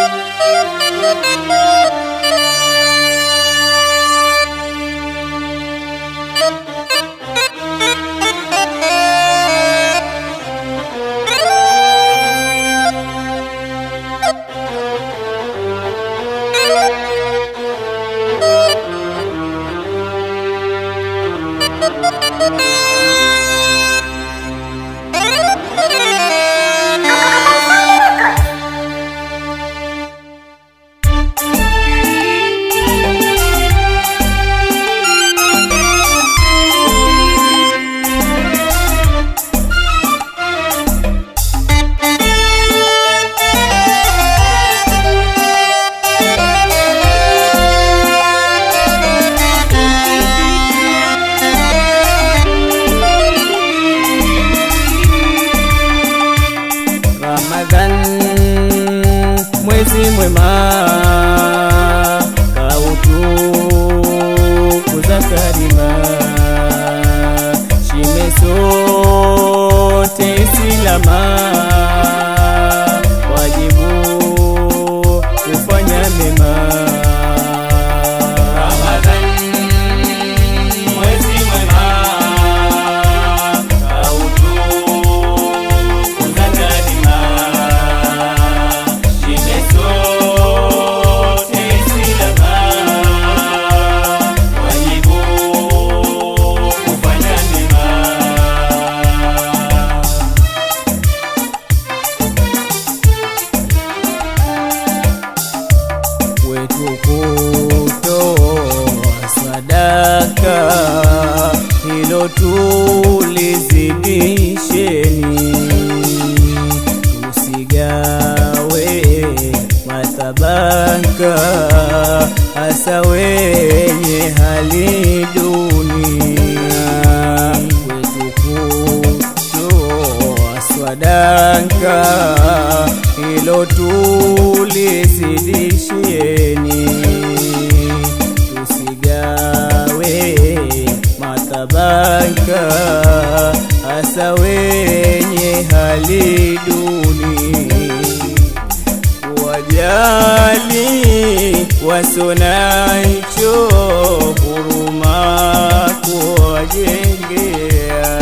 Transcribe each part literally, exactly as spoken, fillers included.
Mwezi mwema kautukuza karima, shime sote silama, wajibu kufanya mema. Ramadhan mwezi mwema kautukuza karima, kutoa sadaka hilo tulizidisheni, tusigawe matabaka hasa wenye hali duni. Kwetu kutoa sadaka hilo tulizidisheni, tusigawe matabaka hasa wenye hali duni. Wajali wasonacho huruma kuwajengea,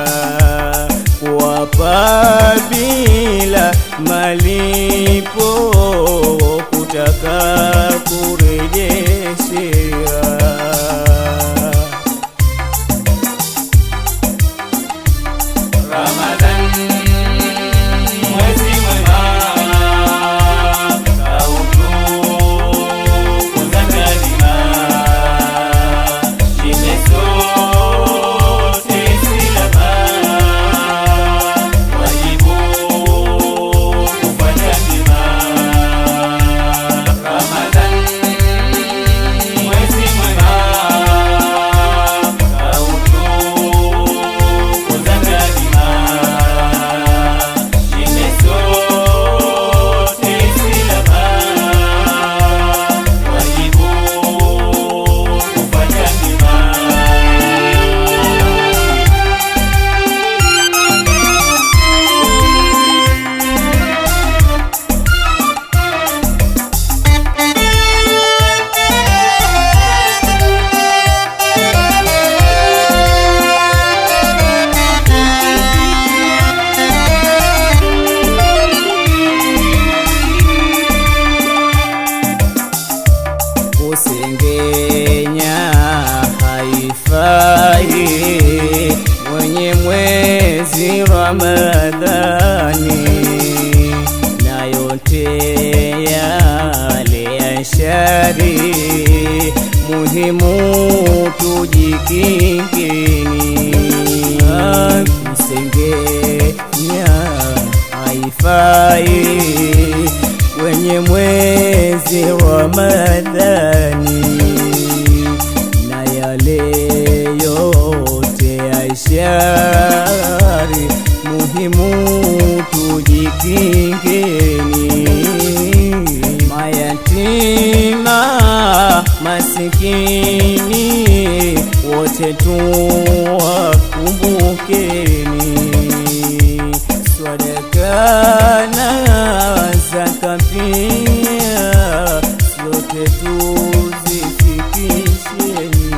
kuwapa bila malipo kutaka kurejeshea. Ramadhan mwezi mwema kautukuza karima, shime sote silama, wajibu kufanya mema. Ramadhan mwezi mwema kautukuza karima, shime sote silama, wajibu kufanya mema. Kusengenya haifai mwenye mwezi Ramadhani, na yote yale ya shari muhimu tujikingeni. Kusengenya haifai wenye mwezi Ramadhani, na yale yote ya shari muhimu tujikingeni. Mayatima masikini wote tuwakumbukeni, sadaka na zaka pia zetu zifikisheni.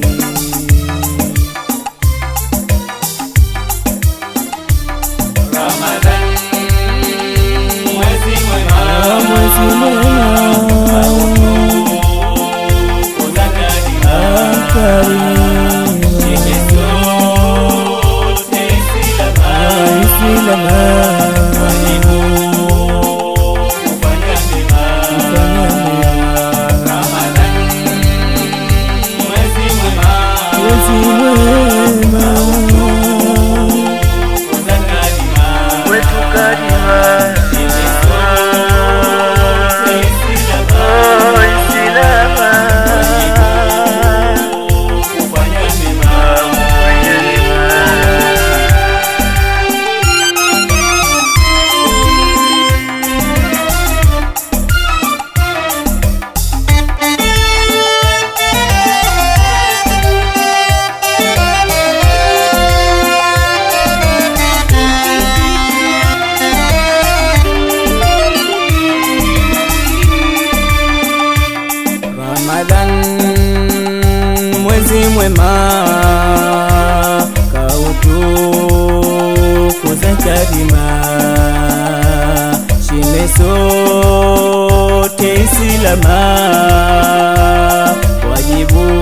Ramadhan, mwezi mwema, mwezi mwema, mwezi mwema, kautukuza karima, shime sote isilama, wajibu